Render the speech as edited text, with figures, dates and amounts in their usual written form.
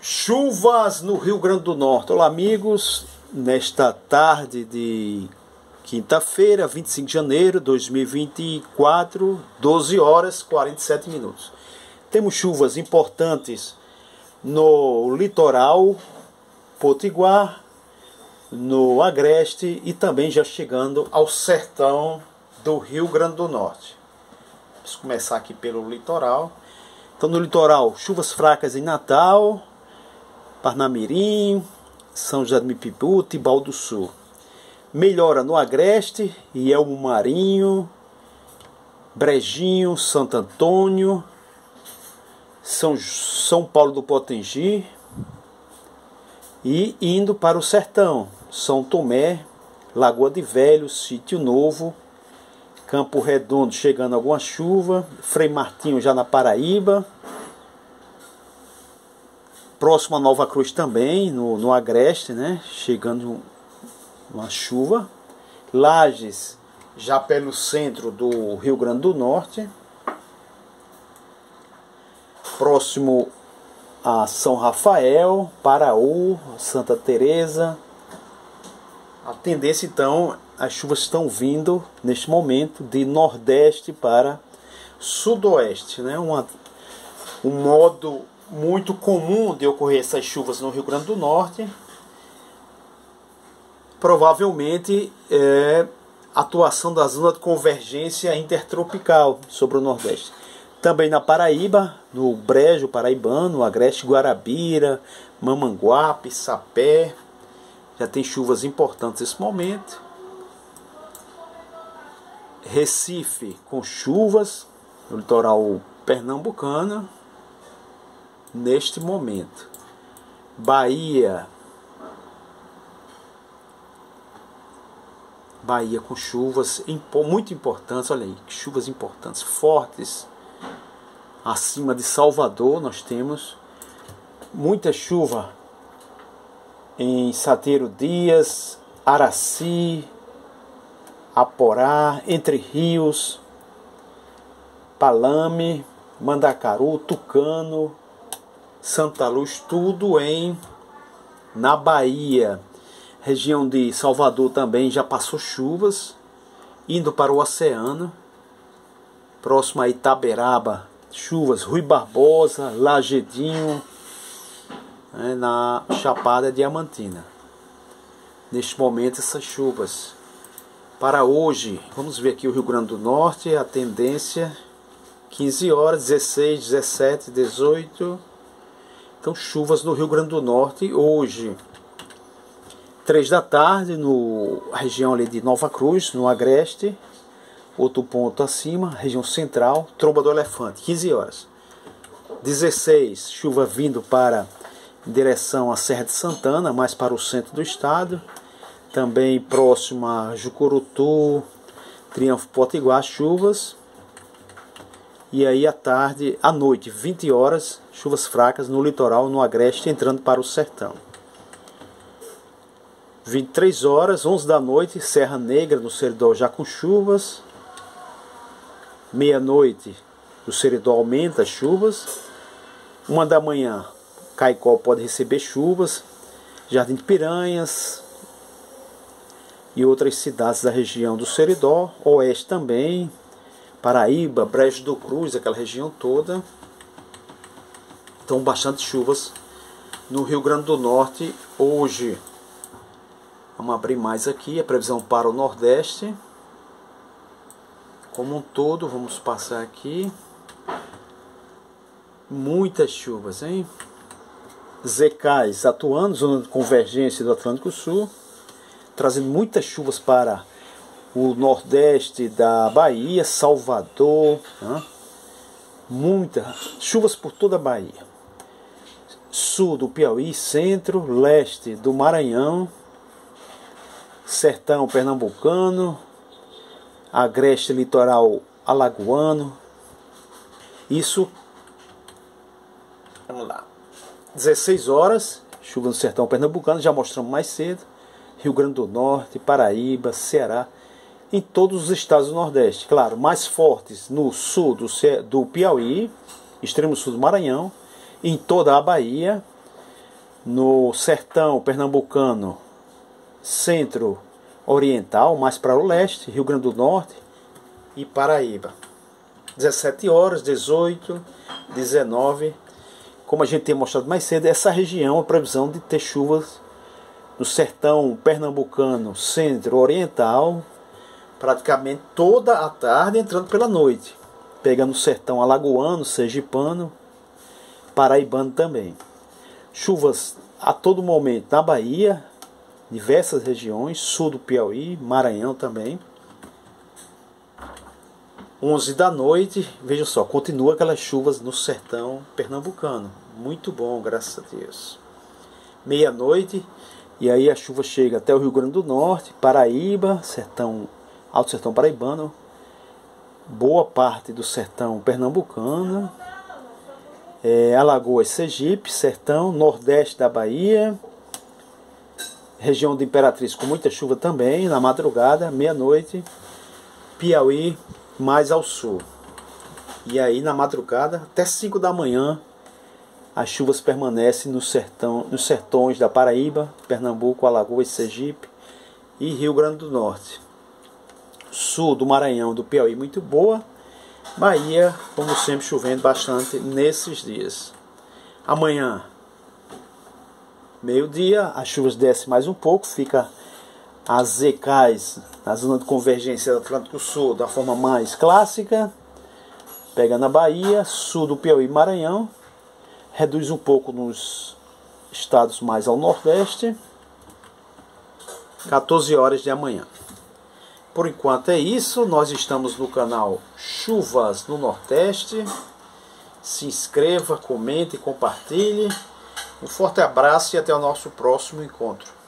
Chuvas no Rio Grande do Norte. Olá, amigos. Nesta tarde de quinta-feira, 25 de janeiro de 2024, 12 horas 47 minutos. Temos chuvas importantes no litoral potiguar, no agreste e também já chegando ao sertão do Rio Grande do Norte. Vamos começar aqui pelo litoral. Então, no litoral, chuvas fracas em Natal, Parnamirim, São José do Mipibu, Tibau do Sul. Melhora no agreste, Elmo Marinho, Brejinho, Santo Antônio, São Paulo do Potengi e indo para o sertão, São Tomé, Lagoa de Velho, Sítio Novo, Campo Redondo chegando alguma chuva, Frei Martinho já na Paraíba, próximo a Nova Cruz também, no agreste, né? Chegando uma chuva. Lages já pelo centro do Rio Grande do Norte, próximo a São Rafael, Paraú, Santa Teresa. A tendência então, as chuvas estão vindo neste momento de nordeste para sudoeste, né? Um modo muito comum de ocorrer essas chuvas no Rio Grande do Norte. Provavelmente é atuação da zona de convergência intertropical sobre o Nordeste. Também na Paraíba, no Brejo Paraibano, no Agreste Guarabira, Mamanguape, Sapé, já tem chuvas importantes nesse momento. Recife com chuvas no litoral pernambucano neste momento. Bahia com chuvas muito importantes, olha aí, chuvas importantes, fortes. Acima de Salvador nós temos muita chuva em Sateiro Dias, Araci, Aporá, Entre Rios, Palame, Mandacaru, Tucano, Santa Luz, tudo na Bahia. Região de Salvador também já passou chuvas, indo para o oceano. Próximo a Itaberaba, chuvas, Rui Barbosa, Lagedinho, né, na Chapada Diamantina. Neste momento essas chuvas. Para hoje, vamos ver aqui o Rio Grande do Norte, a tendência 15 horas, 16, 17, 18. Então, chuvas no Rio Grande do Norte hoje, 3 da tarde, na região ali de Nova Cruz, no agreste. Outro ponto acima, região central, Tromba do Elefante, 15 horas. 16, chuva vindo para em direção à Serra de Santana, mais para o centro do estado. Também próximo a Jucurutu, Triunfo Potiguar, chuvas. E aí à noite, 20 horas, chuvas fracas no litoral, no agreste, entrando para o sertão. 23 horas, 11 da noite, Serra Negra, no Seridó já com chuvas. Meia-noite, o Seridó aumenta as chuvas. 1 da manhã, Caicó pode receber chuvas. Jardim de Piranhas e outras cidades da região do Seridó. Oeste também, Paraíba, Brejo do Cruz, aquela região toda. Então, bastante chuvas no Rio Grande do Norte hoje. Vamos abrir mais aqui a previsão para o Nordeste. Como um todo, vamos passar aqui. Muitas chuvas, hein? Zecais atuando, zona de convergência do Atlântico Sul, trazendo muitas chuvas para o Nordeste da Bahia, Salvador, né? Muitas chuvas por toda a Bahia. Sul do Piauí, centro, leste do Maranhão, sertão pernambucano, agreste litoral alagoano. Isso, vamos lá, 16 horas, chuva no sertão pernambucano, já mostramos mais cedo. Rio Grande do Norte, Paraíba, Ceará, em todos os estados do Nordeste. Claro, mais fortes no sul do Piauí, extremo sul do Maranhão, em toda a Bahia, No sertão pernambucano, centro-oriental, mais para o leste, Rio Grande do Norte e Paraíba. 17 horas, 18, 19. Como a gente tem mostrado mais cedo, essa região, a previsão de ter chuvas no sertão pernambucano, centro-oriental, praticamente toda a tarde, entrando pela noite, pegando o sertão alagoano, sergipano, paraibano também. Chuvas a todo momento na Bahia, diversas regiões, sul do Piauí, Maranhão também. 11 da noite, vejam só, continua aquelas chuvas no sertão pernambucano. Muito bom, graças a Deus. Meia-noite, e aí a chuva chega até o Rio Grande do Norte, Paraíba, sertão, Alto Sertão Paraibano, boa parte do sertão pernambucano, Alagoas, Sergipe, sertão, nordeste da Bahia, região de Imperatriz com muita chuva também, na madrugada, meia-noite, Piauí, mais ao sul. E aí na madrugada, até 5 da manhã, as chuvas permanecem nos sertões da Paraíba, Pernambuco, Alagoas, Sergipe e Rio Grande do Norte. Sul do Maranhão, do Piauí, muito boa. Bahia, como sempre, chovendo bastante nesses dias. Amanhã, meio-dia, as chuvas descem mais um pouco, fica as ECAs na zona de convergência do Atlântico Sul da forma mais clássica, pega na Bahia, sul do Piauí e Maranhão, reduz um pouco nos estados mais ao nordeste, 14 horas de amanhã. Por enquanto é isso, nós estamos no canal Chuvas no Nordeste. Se inscreva, comente e compartilhe. Um forte abraço e até o nosso próximo encontro.